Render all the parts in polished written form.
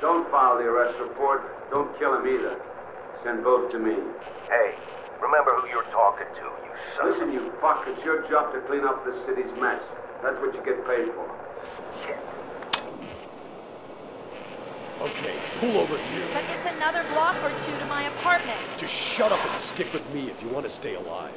Don't file the arrest report. Don't kill him either. Send both to me. Hey, remember who you're talking to, you son of a... Listen, you fuck, it's your job to clean up this city's mess. That's what you get paid for. Shit. Okay, pull over here. But it's another block or two to my apartment. Just shut up and stick with me if you want to stay alive.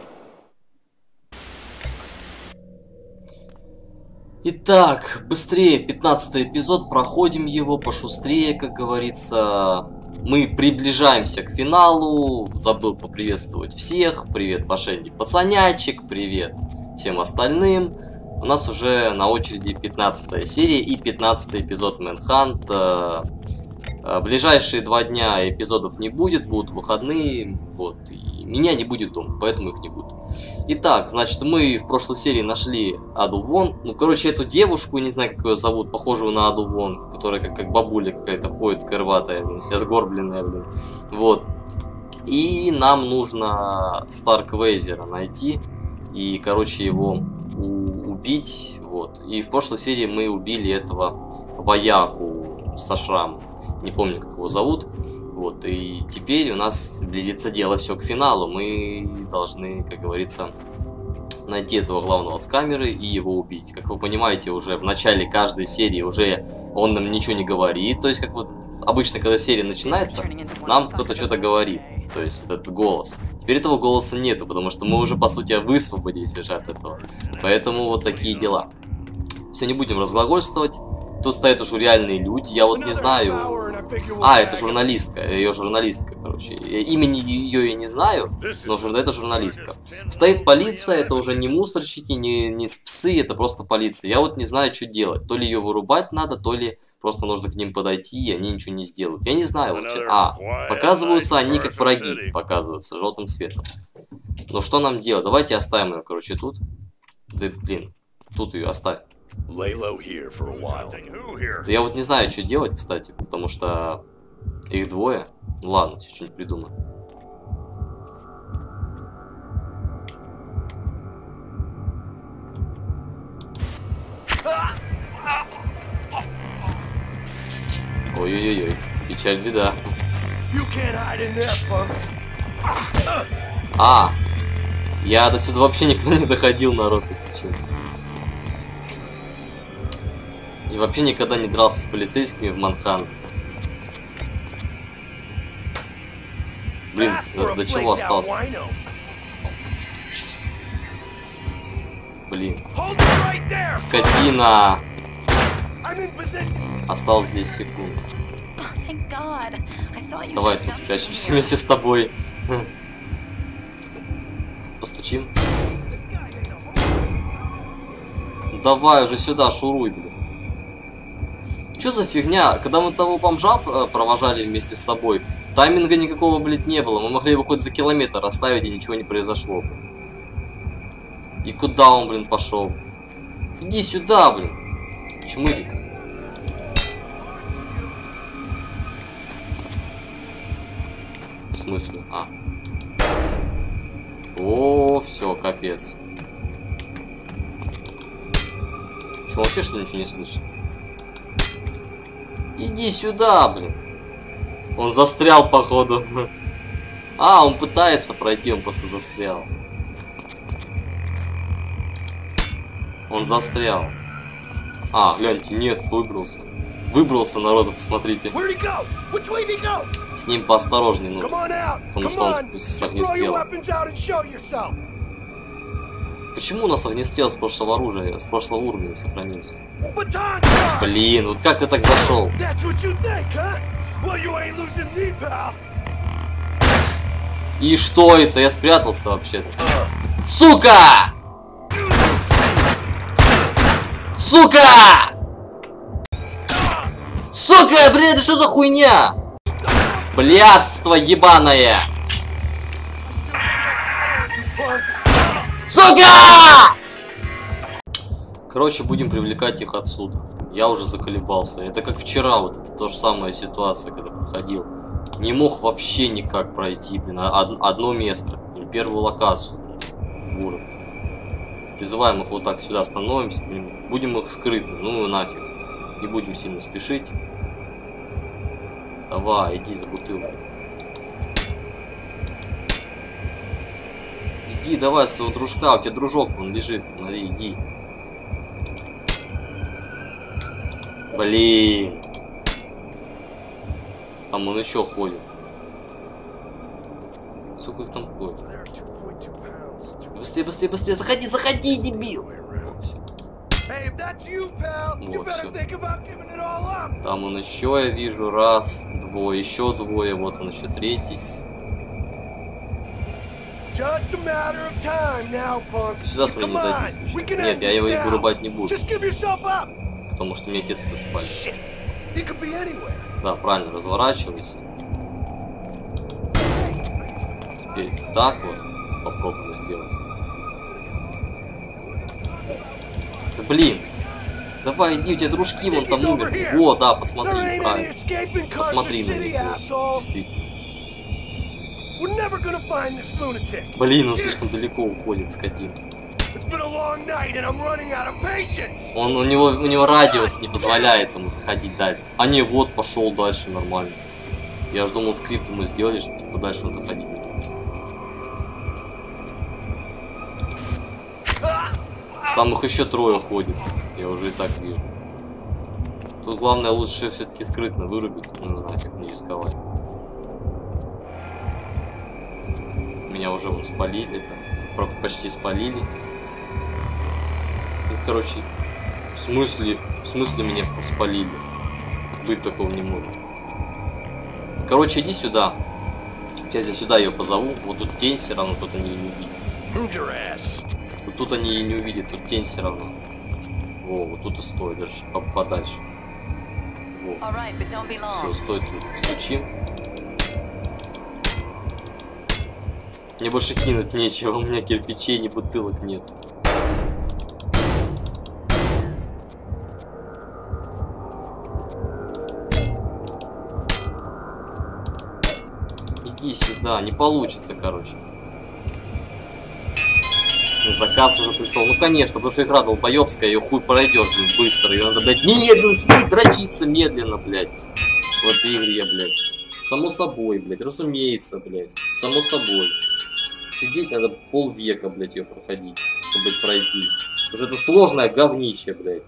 Итак, быстрее, 15-й эпизод, проходим его пошустрее, как говорится. Мы приближаемся к финалу. Забыл поприветствовать всех. Привет, Пашенди пацанячек, привет всем остальным. У нас уже на очереди 15-я серия и 15-й эпизод Manhunt. Ближайшие 2 дня эпизодов не будет, будут выходные. Вот, и меня не будет дома, поэтому их не будет. Итак, значит, мы в прошлой серии нашли Аду Вонг. Ну, короче, эту девушку, не знаю, как ее зовут, похожую на Аду Вонг, которая как бабуля какая-то ходит, скорбатая, вся сгорбленная, блин. Вот. И нам нужно Старквейзера найти и, короче, его убить. Вот. И в прошлой серии мы убили этого вояку со шрамом. Не помню, как его зовут. Вот, и теперь у нас близится дело все к финалу. Мы должны, как говорится, найти этого главного с камеры и его убить. Как вы понимаете, уже в начале каждой серии уже он нам ничего не говорит. То есть, как вот обычно, когда серия начинается, нам кто-то что-то говорит. То есть, вот этот голос. Теперь этого голоса нету, потому что мы уже, по сути, высвободились уже от этого. Поэтому вот такие дела. Все, не будем разглагольствовать. Тут стоят уже реальные люди, я вот не знаю... А, это журналистка, ее журналистка, короче. Имени ее я не знаю, но это журналистка. Стоит полиция, это уже не мусорщики, не псы, это просто полиция. Я вот не знаю, что делать. То ли ее вырубать надо, то ли просто нужно к ним подойти, и они ничего не сделают. Я не знаю вообще. Показываются они как враги, показываются желтым цветом. Но что нам делать? Давайте оставим ее, короче, тут. Да блин, тут ее оставь. Да я вот не знаю, что делать, кстати, потому что их двое. Ну, ладно, что-нибудь придумаю. Ой-ой-ой, печаль, беда. А, я до сюда вообще никогда не доходил, народ, если честно. И вообще никогда не дрался с полицейскими в Manhunt. Блин, до чего остался? Блин. Скотина! Осталось 10 секунд. Давай тут спрячемся вместе с тобой. Постучим. Давай уже сюда, шуруй, блин. Что за фигня? Когда мы того бомжа провожали вместе с собой, тайминга никакого, блядь, не было. Мы могли его хоть за километр оставить, и ничего не произошло. И куда он, блин, пошел? Иди сюда, блин. Чмырик. В смысле? А. О, все, капец. Что, вообще что ничего не слышно? Иди сюда, блин. Он застрял, походу. А, он пытается пройти, он просто застрял. Он застрял. А, гляньте, нет, выбрался. Выбрался, народу, посмотрите. С ним поосторожнее нужно. Потому что он с огнестрелом. Почему у нас огнестрел с прошлого оружия, с прошлого уровня сохранился? Блин, вот как ты так зашел? И что это? Я спрятался вообще-то. Сука! Сука! Сука, блин, это что за хуйня? Блядство ебаное! Сука! Короче, будем привлекать их отсюда. Я уже заколебался. Это как вчера, вот это то же самая ситуация, когда проходил. Не мог вообще никак пройти, блин, одно место. Блин, первую локацию. Уровень. Призываем их вот так сюда, становимся. Блин, будем их скрытно, ну нафиг. Не будем сильно спешить. Давай, иди за бутылку. Иди, давай своего дружка, у тебя дружок, он лежит, смотри, иди. Блин. Там он еще ходит. Сколько их там ходит? Быстрее, быстрее, быстрее, заходи, заходи, дебил! Вот, все. Вот, все. Там он еще, я вижу, раз, двое, еще двое, вот он еще третий. Ты сюда, смотри, не садись. Нет, я его вырубать не буду. Потому что меня где-то спали. Да, правильно, разворачивайся. Теперь так вот попробуем сделать. Да блин! Давай, иди, у тебя дружки вон там умер. О, да, посмотри, правильно. Посмотри на них. Блин, он слишком далеко уходит, скотина. У него радиус не позволяет ему заходить дальше. А не, вот, пошел дальше, нормально. Я же думал, скрипт ему сделали, что типа дальше он заходить не будет. Там их еще трое ходит. Я уже и так вижу. Тут главное лучше все-таки скрытно вырубить. Ну нафиг, не рисковать. Меня уже вон спалили, там, почти спалили. И, короче, в смысле меня спалили? Быть такого не может. Короче, иди сюда. Сейчас я сюда ее позову. Вот тут тень все равно, тут они и не увидят. Вот тут они и не увидят, тут тень все равно. Во, вот тут и стой, даже подальше. Все, стой тут. Стучим. Мне больше кинуть нечего, у меня кирпичей, ни бутылок нет. Иди сюда, не получится, короче. Заказ уже пришел. Ну конечно, потому что игра долбоебская, ее хуй пройдешь, блин, быстро. Ее надо, блядь, медленно сидеть, дрочиться медленно, блядь. В этой игре, блядь. Само собой, блядь, разумеется, блядь. Само собой. Сидеть надо полвека, блядь, ее проходить, чтобы, блядь, пройти. Уже это сложное говнище, блядь.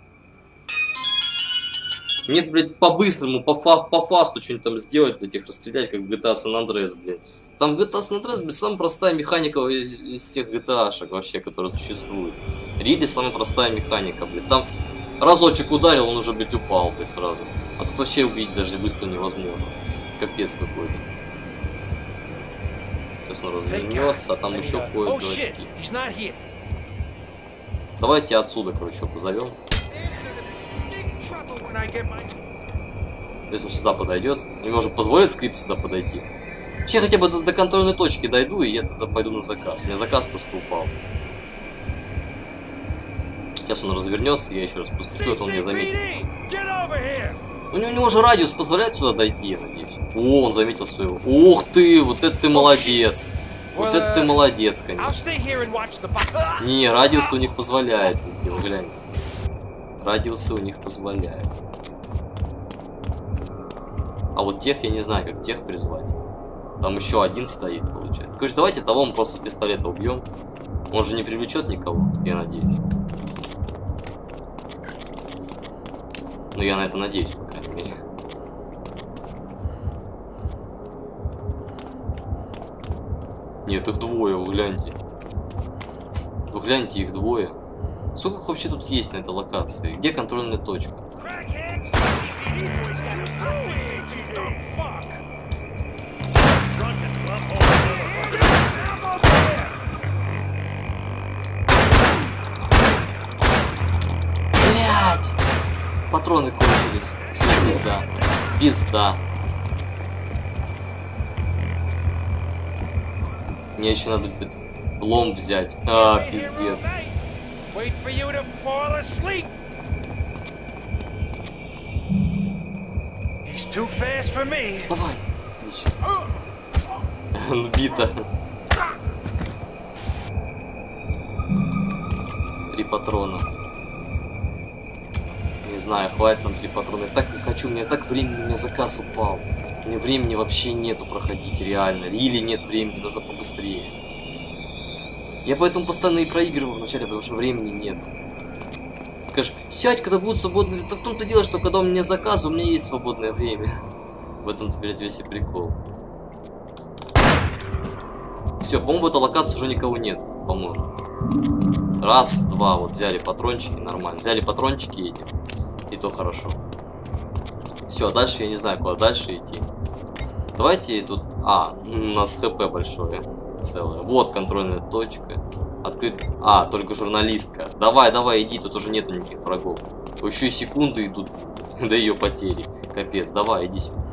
Нет, блядь, по-быстрому, по фасту что-нибудь там сделать, блядь, их расстрелять, как в GTA San Andreas, блядь. Там в GTA San Andreas, блядь, самая простая механика из тех GTA-шек вообще, которые существуют. Риди самая простая механика, блядь. Там разочек ударил, он уже, блядь, упал, блядь, сразу. А тут вообще убить даже быстро невозможно. Капец какой-то. Сейчас он развернется, а там еще ходят дурачки. Давайте отсюда, короче, позовем. Если он сюда подойдет, мне может позволить скрипт сюда подойти. Вообще хотя бы до контрольной точки дойду, и я тогда пойду на заказ. У меня заказ просто упал. Сейчас он развернется, я еще раз постучу, это он меня заметит. У него же радиус позволяет сюда дойти, я надеюсь. О, он заметил своего. Ух ты, вот это ты молодец. Вот это ты молодец, конечно. Не, радиус у них позволяет, вы гляньте. Радиусы у них позволяют. А вот тех я не знаю, как тех призвать. Там еще один стоит, получается. Короче, давайте того мы просто с пистолета убьем. Он же не привлечет никого, я надеюсь. Ну, я на это надеюсь, по крайней мере. Нет, их двое, вы гляньте. Вы гляньте, их двое. Сколько их вообще тут есть на этой локации? Где контрольная точка? Блять! Патроны кончились. Все, пизда. Пизда. Мне еще надо лом взять. А, пиздец. Давай. Отлично. Нбито. 3 патрона. Не знаю, хватит нам 3 патрона. Я так не хочу, у меня так времени, у меня заказ упал. У меня времени вообще нету проходить, реально. Или нет времени, нужно побыстрее. Я поэтому постоянно и проигрываю вначале, потому что времени нету. Скажешь, сядь, когда будет свободное... Да в том-то дело, что когда у меня заказы, у меня есть свободное время. В этом-то, блядь, весь и прикол. Все, по-моему, в этой локации уже никого нет, по-моему. Раз, два, вот взяли патрончики, нормально. Взяли патрончики эти, и то хорошо. Все, дальше я не знаю, куда дальше идти. Давайте тут... А, у нас ХП большое, целое. Вот контрольная точка. Открыть... А, только журналистка. Давай, давай, иди, тут уже нету никаких врагов. Еще и секунды идут до ее потери. Капец, давай, иди сюда.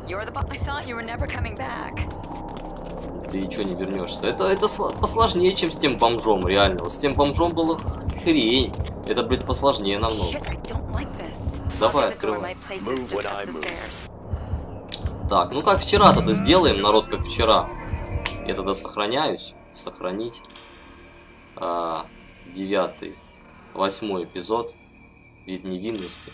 Ты ничего не вернешься. Это посложнее, чем с тем бомжом, реально. Вот с тем бомжом было хрень. Это, блядь, посложнее намного. Давай, открывай. Так, ну как вчера тогда сделаем, народ, как вчера. Я тогда сохраняюсь. Сохранить. 9-й, 8-й эпизод. Вид невинности.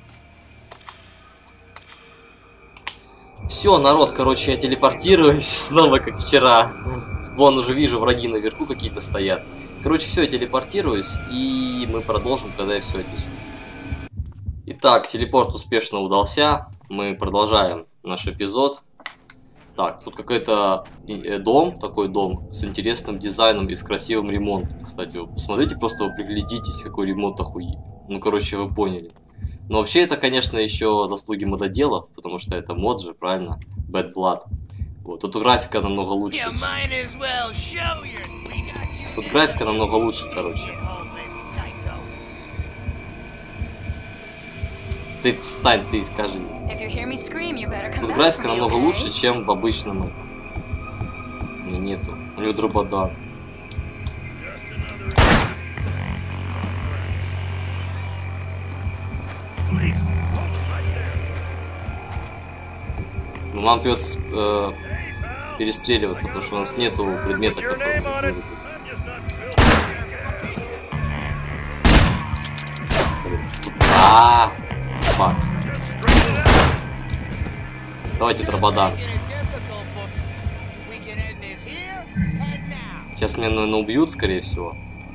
Все, народ, короче, я телепортируюсь снова, как вчера. Вон уже вижу, враги наверху какие-то стоят. Короче, все, я телепортируюсь, и мы продолжим, когда я все отнесу. Итак, телепорт успешно удался. Мы продолжаем наш эпизод. Так, тут какой-то дом, такой дом с интересным дизайном и с красивым ремонтом. Кстати, вы посмотрите, просто вы приглядитесь, какой ремонт охуенный. Ну, короче, вы поняли. Но вообще это, конечно, еще заслуги мододелов, потому что это мод же, правильно? Bad Blood. Вот, тут графика намного лучше. Тут графика намного лучше, короче. Ты встань, ты скажи. Тут графика намного лучше, чем в обычном этом. У меня нету. У него дрободан. Ну, нам придется перестреливаться, потому что у нас нету предмета, который... Фак. Давайте дрободан. Сейчас меня, наверное, убьют, скорее всего.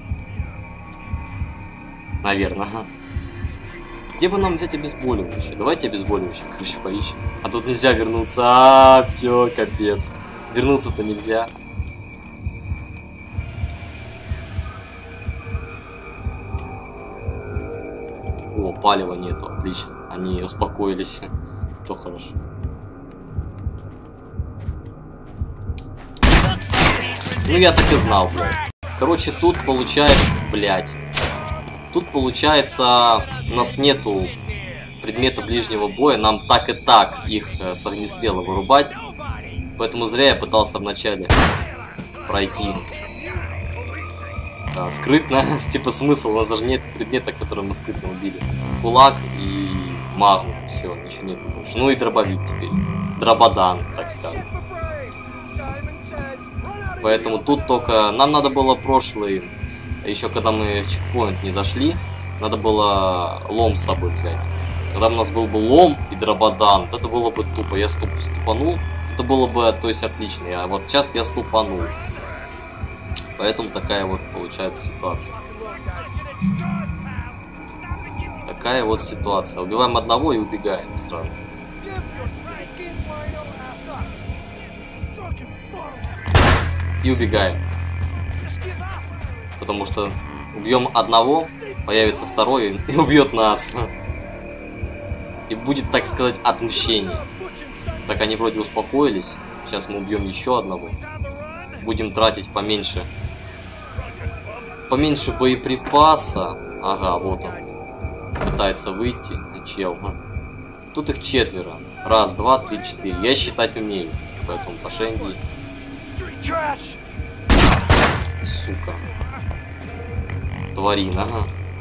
Наверное. Где бы нам взять обезболивающее? Давайте обезболивающее, короче, поищем. А тут нельзя вернуться. Все, капец. Вернуться-то нельзя. О, палева нету, отлично. Они успокоились. То хорошо. Ну я так и знал, блядь. Короче, тут получается, блядь. Тут получается, у нас нету предмета ближнего боя. Нам так и так их с огнестрела вырубать. Поэтому зря я пытался вначале пройти. Да, скрытно, типа смысл, у нас даже нет предмета, который мы скрытно убили. Кулак и магу, все, ничего нету больше. Ну и дробовик теперь. Дрободан, так скажем. Поэтому тут только... Нам надо было прошлый... Еще когда мы в чекпоинт не зашли, надо было лом с собой взять. Когда у нас был бы лом и дрободан, вот это было бы тупо. Я ступанул, это было бы, то есть, отлично. А вот сейчас я ступанул. Поэтому такая вот получается ситуация. Такая вот ситуация. Убиваем одного и убегаем сразу. И убегаем. Потому что убьем одного, появится второй и убьет нас. И будет, так сказать, отмщение. Так они вроде успокоились. Сейчас мы убьем еще одного. Будем тратить поменьше. Поменьше боеприпаса. Ага, вот он. Пытается выйти. Чел. Тут их 4. Раз, два, три, 4. Я считать умею. Поэтому по Шенди. Сука. Тварина, ага.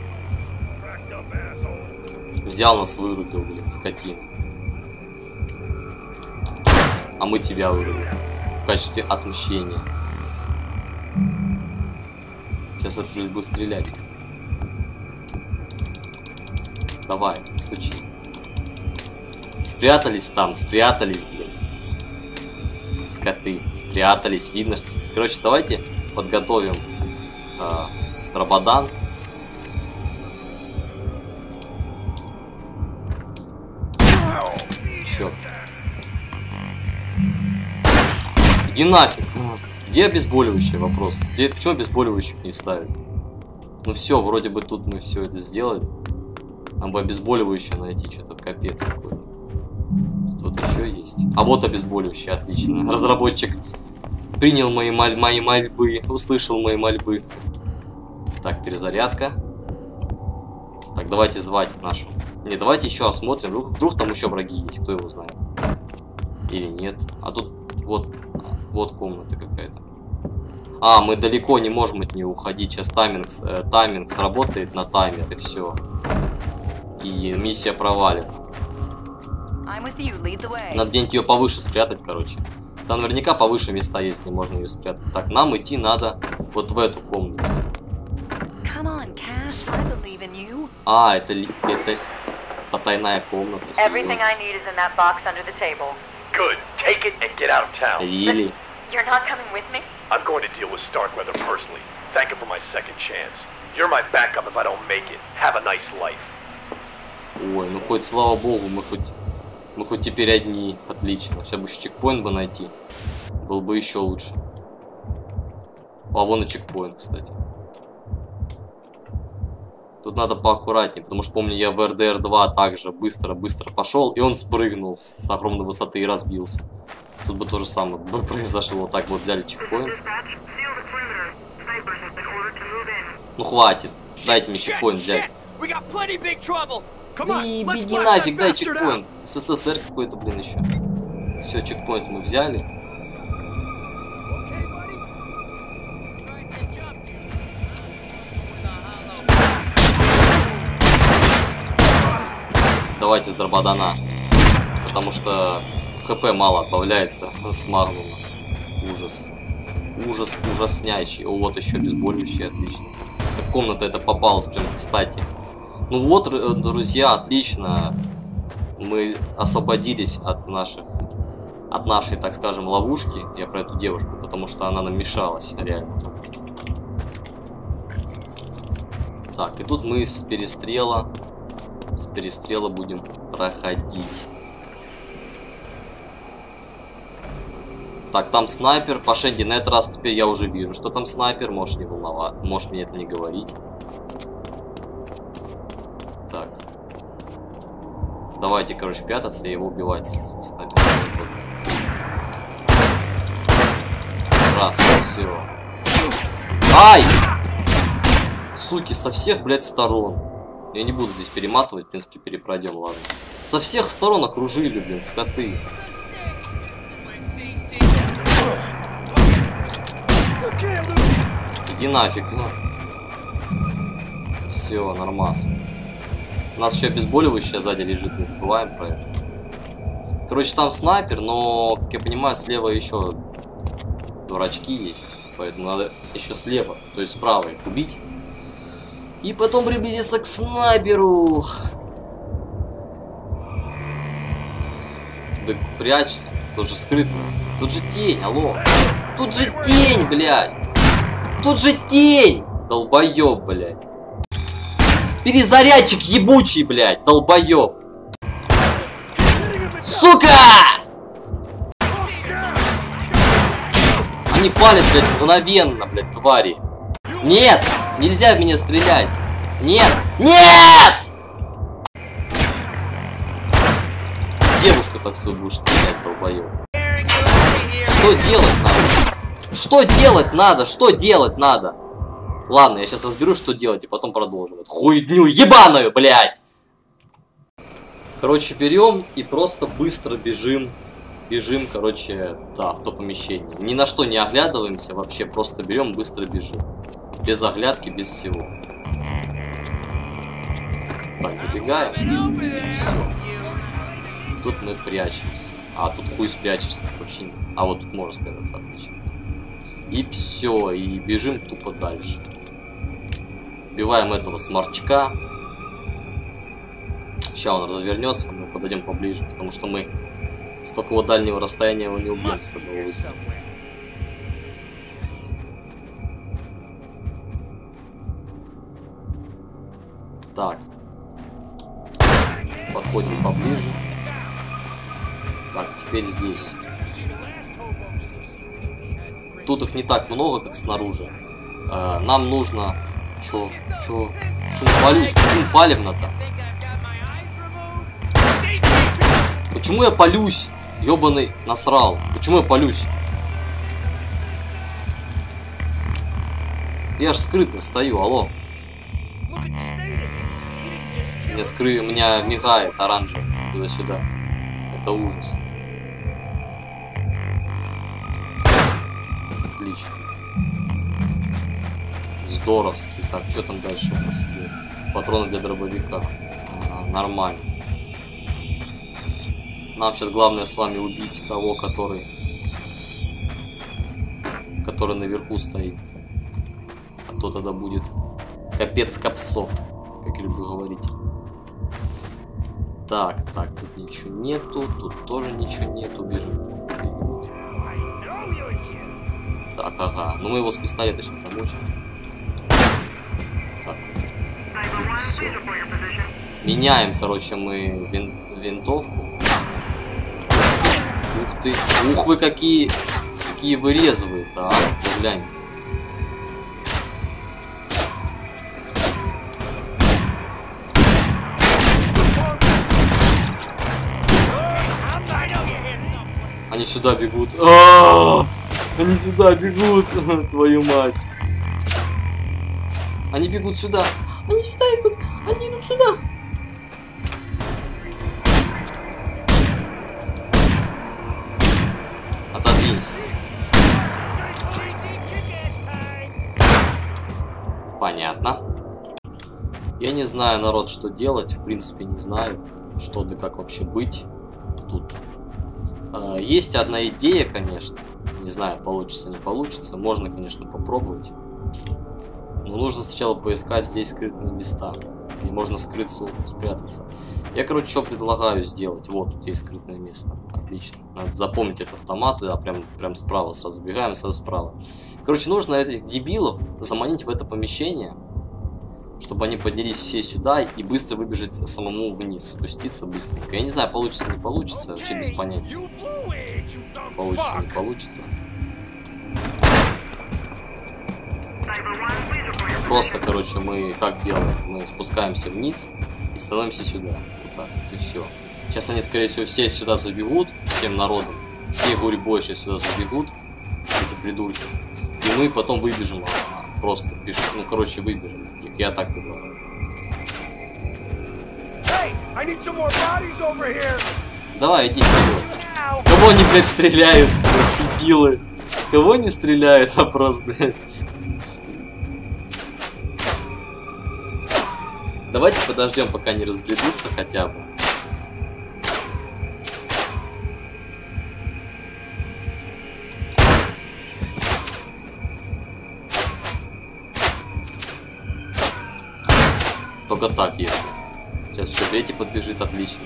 Взял нас, вырубил, блин, скотина. А мы тебя вырубим. В качестве отмщения. Сейчас открыть, буду стрелять. Давай, стучи. Спрятались там, спрятались, блин. Скоты спрятались, видно, что... Короче, давайте подготовим Драбадан. Чё? Иди нафиг. Где обезболивающее? Вопрос. Почему обезболивающих не ставят? Ну все, вроде бы тут мы все это сделали. Нам бы обезболивающее найти, что-то капец какой-то. Тут еще есть. А вот обезболивающее, отлично. Разработчик принял мои мольбы, услышал мои мольбы. Так, перезарядка. Так, давайте звать нашу. Не, давайте еще осмотрим. Вдруг там еще враги есть, кто его знает. Или нет. А тут вот комната какая-то. А, мы далеко не можем от нее уходить. Сейчас тайминг сработает на таймер, и все. И миссия провалит. Надо где-нибудь ее повыше спрятать, короче. Там наверняка повыше места есть, где можно ее спрятать. Так, нам идти надо вот в эту комнату. А, это потайная комната. Лили. I'm going to deal with Starkweather personally. Thank him for my second chance. You're my backup if I don't make it. Have a nice life. Ой, ну хоть слава богу, мы хоть теперь одни. Отлично. Сейчас бы еще чекпоинт бы найти. Был бы еще лучше. А вон и чекпоинт, кстати. Тут надо поаккуратнее, потому что помню, я в RDR 2 также быстро пошел, и он спрыгнул с огромной высоты и разбился. Тут бы то же самое произошло. Вот так вот взяли чекпоинт. Ну хватит. Дайте мне чекпоинт взять. И беги нафиг, дай чекпоинт. СССР какой-то, блин, еще. Все, чекпоинт мы взяли. Давайте с Драбадана. Потому что ХП мало отбавляется с магнума. Ужас. Ужас ужасняющий. О, вот еще обезболивающий, отлично. Как комната это попалась прям кстати. Ну вот, друзья, отлично. Мы освободились от нашей, так скажем, ловушки. Я про эту девушку, потому что она нам мешалась, реально. Так, и тут мы с перестрела будем проходить. Так, там снайпер. По Шенди на этот раз теперь я уже вижу, что там снайпер. Можешь не волноваться. Можешь мне это не говорить. Так. Давайте, короче, прятаться и его убивать с снайпером. Раз, все. Ай! Суки, со всех, блядь, сторон. Я не буду здесь перематывать, в принципе, перепройдем, ладно. Со всех сторон окружили, блин, скоты. Иди нафиг, ну. Все, нормас. У нас еще обезболивающее сзади лежит, не забываем про это. Короче, там снайпер, но, как я понимаю, слева еще дурачки есть. Поэтому надо еще слева, то есть справа их убить. И потом приблизиться к снайперу. Да прячься, тут же скрытно. Тут же тень, алло. Тут же тень, блядь. Тут же тень! Долбоёб, блядь. Перезарядчик ебучий, блядь. Долбоёб. Сука! Они палят, блядь, мгновенно, блядь, твари. Нет! Нельзя в меня стрелять. Нет! Нет! Девушку так свою будешь стрелять, долбоёб. Что делать надо? Что делать надо? Что делать надо? Ладно, я сейчас разберусь, что делать, и потом продолжим. Эту хуйню ебаную, блядь! Короче, берем и просто быстро бежим. Бежим, короче, да, в то помещение. Ни на что не оглядываемся, вообще просто берем, быстро бежим. Без оглядки, без всего. Так, забегаем. Все. Тут мы прячемся. А, тут хуй спрячешься. Вообще. А вот тут можно спрятаться, отлично. И все, и бежим тупо дальше. Убиваем этого сморчка. Сейчас он развернется, мы подойдем поближе, потому что мы С такого дальнего расстояния его не убьем с одного выстрела. Так. Подходим поближе. Так, теперь здесь. Тут их не так много, как снаружи. Нам нужно... Чё? Почему палюсь? Почему палевно-то? Почему я палюсь? Ёбаный насрал. Почему я палюсь? Я ж скрытно стою, алло. У меня мигает оранжевый туда-сюда. Это ужас. Отлично. Здоровский. Так, что там дальше у нас идет? Патроны для дробовика. Нормально. Нам сейчас главное с вами убить того, который наверху стоит. А то тогда будет капец копцов, как я люблю говорить. Так, тут ничего нету, тут тоже ничего нету, бежим. Так, ага, ну мы его с пистолета сейчас замочим. Так, все. Меняем, короче, мы винтовку. Ух ты, ух вы какие вы резвые-то, а, вы гляньте. Они сюда бегут. Они сюда бегут. Твою мать. Они бегут сюда. Они сюда идут. Они идут сюда. Отодвинься. Понятно. Я не знаю, народ, что делать. В принципе, не знаю, что да как вообще быть тут. Есть одна идея, конечно. Не знаю, получится, не получится. Можно, конечно, попробовать. Но нужно сначала поискать здесь скрытные места. И можно скрыться, спрятаться. Я, короче, что предлагаю сделать. Вот, тут есть скрытное место. Отлично. Надо запомнить этот автомат. Да, прям справа сразу бегаем, сразу справа. Короче, нужно этих дебилов заманить в это помещение, чтобы они поделись все сюда и быстро выбежать самому вниз, спуститься быстренько. Я не знаю, получится, не получится, вообще без понятия. Получится, не получится. Просто, короче, мы как делаем? Мы спускаемся вниз и становимся сюда. Вот так вот, и все. Сейчас они, скорее всего, все сюда забегут, всем народом. Все гурьбой сейчас сюда забегут, эти придурки. И мы потом выбежим. Просто пишем, ну, короче, выбежим. Я так предлагаю. Давай, иди вперед. Кого они, блядь, стреляют? Дебилы. Кого они стреляют? Вопрос, блядь. Давайте подождем, пока не разбредутся хотя бы. Только так, если. Сейчас что, третий подбежит, отлично.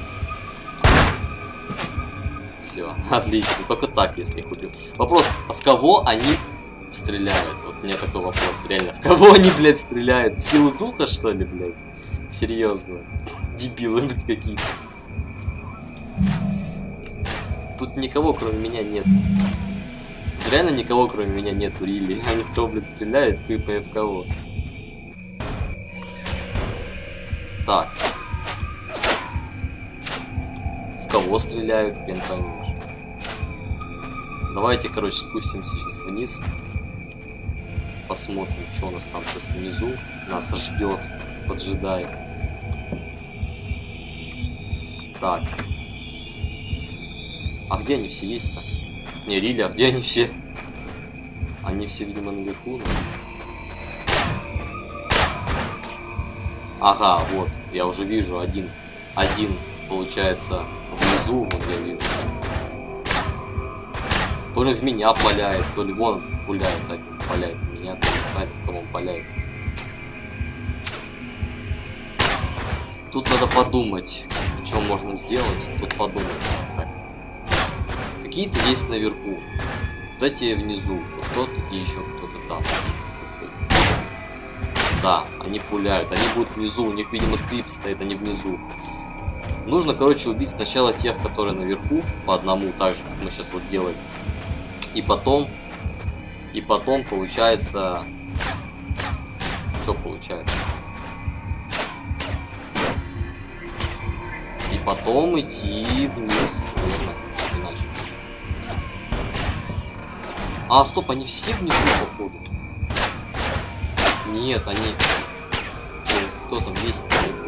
Все, отлично. Только так, если их убил. Вопрос, а в кого они стреляют? Вот у меня такой вопрос, реально. В кого они, блядь, стреляют? В силу духа, что ли, блядь? Серьезно. Дебилы, блядь, какие-то. Тут никого, кроме меня, нет. Тут реально никого, кроме меня, нету, рили. Они в кого, блядь, стреляют, хуй пойми в кого. Так. В кого стреляют, хрен поймешь. Давайте, короче, спустимся сейчас вниз. Посмотрим, что у нас там сейчас внизу. Нас ждет, поджидает. Так. А где они все есть-то? Не, Рили, а где они все? Они все, видимо, наверху. Но... Ага, вот, я уже вижу один, получается, внизу, вот я вижу. То ли в меня паляет, то ли вон пуляет, один паляет в меня, то ли знает, в кого он паляет. Тут надо подумать, что можно сделать, тут подумать. Так, Какие-то есть наверху. Вот эти внизу. Вот тот и еще кто-то там. Да, они пуляют. Они будут внизу. У них, видимо, скрипт стоит, они внизу. Нужно, короче, убить сначала тех, которые наверху. По одному, так же, как мы сейчас вот делаем. И потом, получается... Что получается? И потом идти вниз. Наверное, иначе. А, стоп, они все внизу, походу. Нет, они... Ой, кто там есть?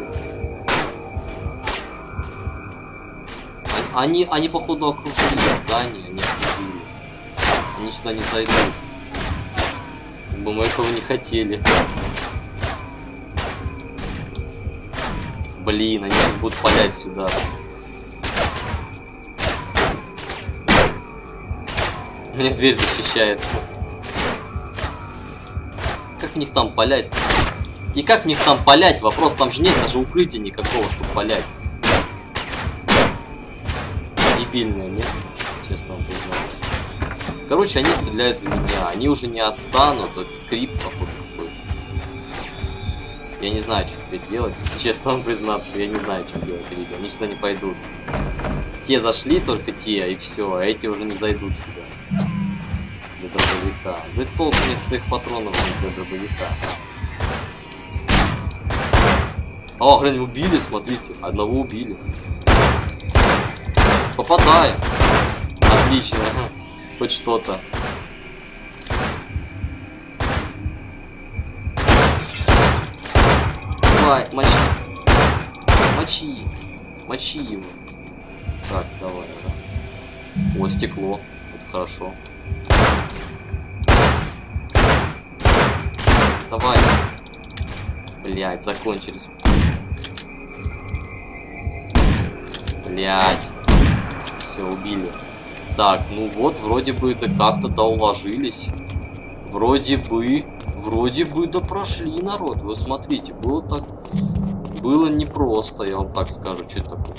Они, походу, окружили здание. Они окружили. Они сюда не зайдут. Как бы мы этого не хотели. Блин, они сейчас будут палять сюда. Меня дверь защищает. Как в них там палять? И как в них там палять? Вопрос, там же нет даже укрытия никакого, чтобы палять. Дебильное место, честно вам признаюсь. Короче, они стреляют в меня. Они уже не отстанут. Это скрипт, походу, какой-то. Я не знаю, что теперь делать. Честно вам признаться, я не знаю, что делать, ребят. Они сюда не пойдут. Те зашли, только те, и все. А эти уже не зайдут сюда. Для дробовика. Да толк мне с их патронов для дробовика. О, глянь, убили, смотрите. Одного убили. Попадаем. Отлично. Хоть что-то. Давай, мочи. Мочи. Мочи его. Так, давай, давай. О, стекло. Это хорошо. Давай. Блять, закончились. Блять. Все, убили. Так, ну вот, вроде бы да как-то уложились. Вроде бы да прошли, народ. Вы смотрите, было так... Было непросто, я вам так скажу, что это такое.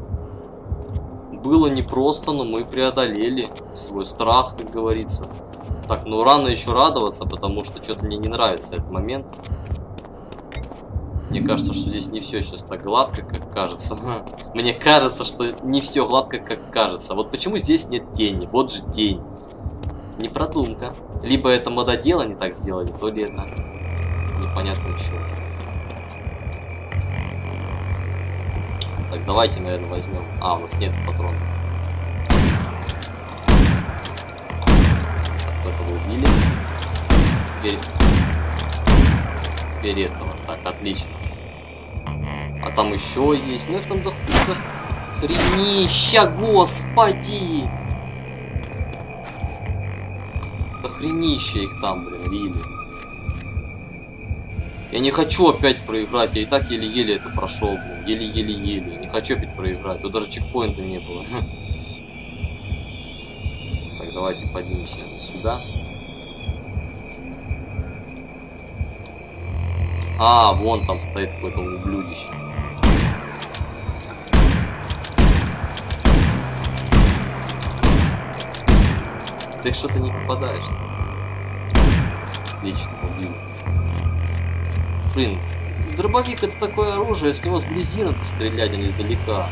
Было непросто, но мы преодолели свой страх, как говорится. Так, ну рано еще радоваться, потому что что-то мне не нравится этот момент. Мне кажется, что здесь не все сейчас так гладко, как кажется. Мне кажется, что не все гладко, как кажется. Вот почему здесь нет тени. Вот же тень. Не продумка. Либо это мододелы не так сделали, то ли это непонятно что. Так, давайте, наверное, возьмем. А, у нас нет патронов. Так, этого убили. Теперь этого. Так, отлично. А там еще есть. Ну их там дохуя. Хренища, господи! Да хренища их там, блин, рили. Я не хочу опять проиграть. Я и так еле-еле это прошел, блин. Еле-еле-еле. Не хочу опять проиграть. Тут даже чекпоинта не было. Так, давайте поднимемся сюда. А, вон там стоит какое-то ублюдище. Ты что-то не попадаешь. Отлично, убил. Блин, дробовик это такое оружие, с него сблизи надо стрелять, а не издалека.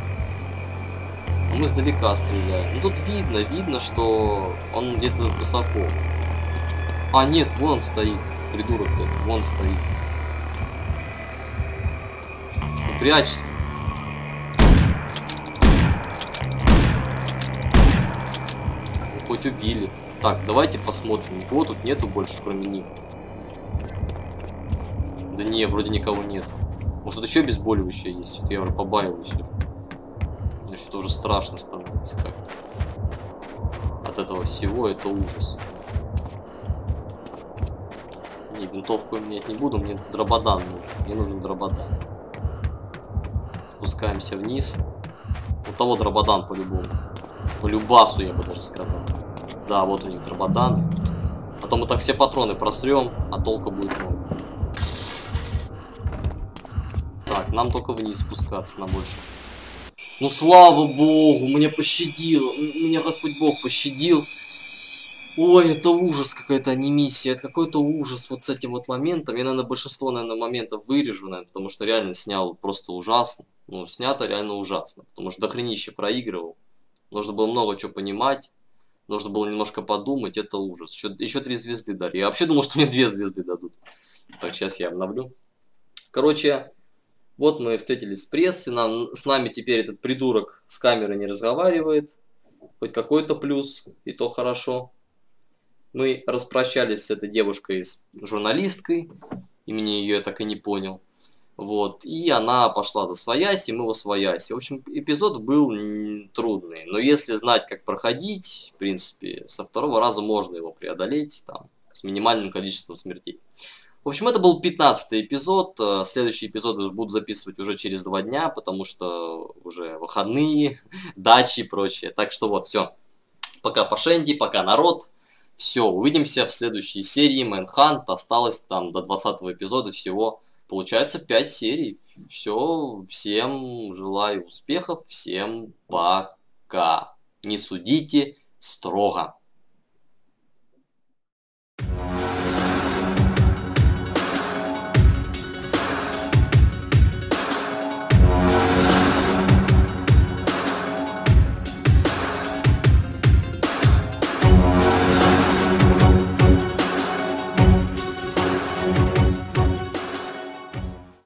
А мы издалека стреляем. Ну тут видно, что он где-то высоко. А, нет, вон он стоит. Придурок этот, вон стоит. Прячься. Ну, хоть убили. Так, давайте посмотрим. Никого тут нету больше, кроме них. Да не, вроде никого нету. Может, тут еще обезболивающее есть? Что-то я уже побаиваюсь уже. Мне что-то уже страшно становится как-то. От этого всего это ужас. Не, винтовку менять не буду, мне дрободан нужен. Мне нужен дрободан. Спускаемся вниз. У того дрободан по-любому. По любасу, я бы даже сказал. Да, вот у них дрободаны. Потом мы так все патроны просрем, а толку будет много. Так, нам только вниз спускаться на больше. Ну, слава богу, меня пощадил. Меня Господь Бог пощадил. Ой, это ужас какая-то, а не миссия. Это какой-то ужас вот с этим вот моментом. Я, наверное, большинство, наверное, моментов вырежу, наверное, потому что реально снял просто ужасно. Ну, снято реально ужасно. Потому что дохренище проигрывал. Нужно было много чего понимать. Нужно было немножко подумать. Это ужас. Еще 3 звезды дали. Я вообще думал, что мне 2 звезды дадут. Так, сейчас я обновлю. Короче, вот мы встретились с прессой. С нами теперь этот придурок с камерой не разговаривает. Хоть какой-то плюс. И то хорошо. Мы распрощались с этой девушкой, с журналисткой. Имени ее я так и не понял. Вот. И она пошла до свояси, мы во свояси. В общем, эпизод был трудный. Но если знать, как проходить, в принципе, со 2-го раза можно его преодолеть. Там, с минимальным количеством смертей. В общем, это был 15-й эпизод. Следующий эпизод буду записывать уже через 2 дня, потому что уже выходные, дачи и прочее. Так что вот, все. Пока Пашенди, пока народ. Все, увидимся в следующей серии Manhunt. Осталось там до 20-го эпизода всего. Получается 5 серий. Все, всем желаю успехов, всем пока. Не судите строго.